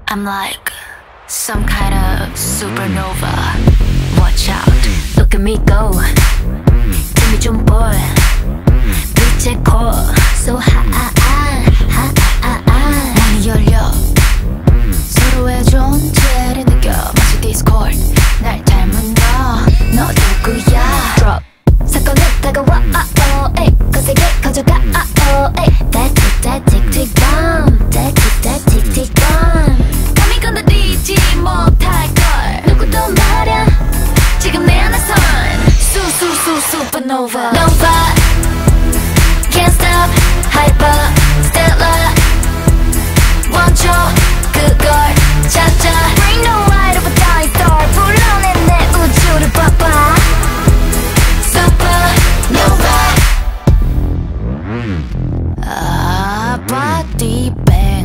I'm like some kind of supernova. Watch out, look at me go. 틈이 좀 보여. 빛의 core so high. 문이 열려 서로의 존재를 느껴. 마치 Discord 날 닮은 너 누구야? Drop 사건은 다가와 거세게 커져가 that tick bomb that tick bomb 감히 건드리지 못할걸 누구도 말야 지금 내 안에선 supernova Nova Can't stop hyper stellar 원초 그걸 찾아 Bring the light of a dying star 불러내 내 우주를 봐봐 Supernova body bang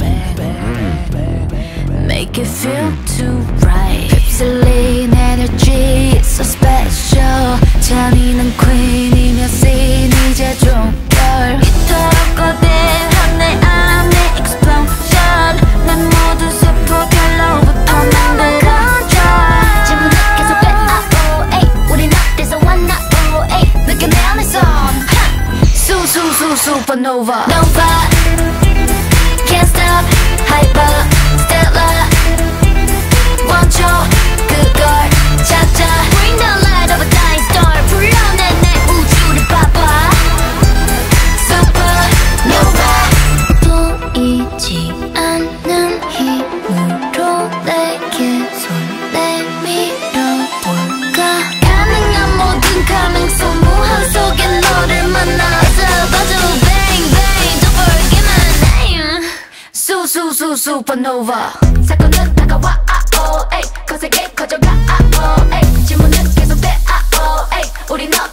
Make it feel too right 휩쓸린 energy so special 잔인한 queen이며 scene 이제 종결 이토록 거대한 내 안의 explosion 난 모두 세포 결로부터 만들어 질문은 계속돼 우린 어디서 왔나 느껴 내 안에선 supernova Nova Can't stop hyper stellar 원초 그걸 찾아 Bring the light of a dying star 불러내 내 우주를 봐봐 Supernova 보이지 않는 힘으로 내게 손 내밀어볼까 가능한 모든 가능성 무한 속에 너를 만나서 봐줘 bang bang don't forget my name supernova 사건은 다가와 거세게 커져가 질문은 계속돼 우린